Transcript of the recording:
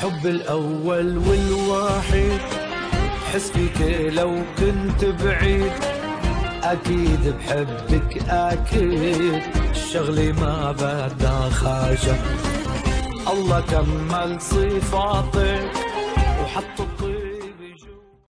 حب الأول والوحيد، حس فيك لو كنت بعيد، أكيد بحبك أكيد، الشغلي ما بدا خاجة. الله كمل صفاتك وحط الطيب